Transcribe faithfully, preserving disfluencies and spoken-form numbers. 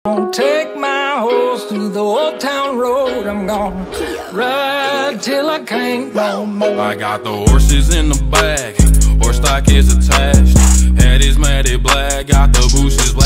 Gonna take my horse through the old town road. I'm gonna ride till I can't no more. I got the horses in the back, horse stock is attached. Head is matted black, got the bushes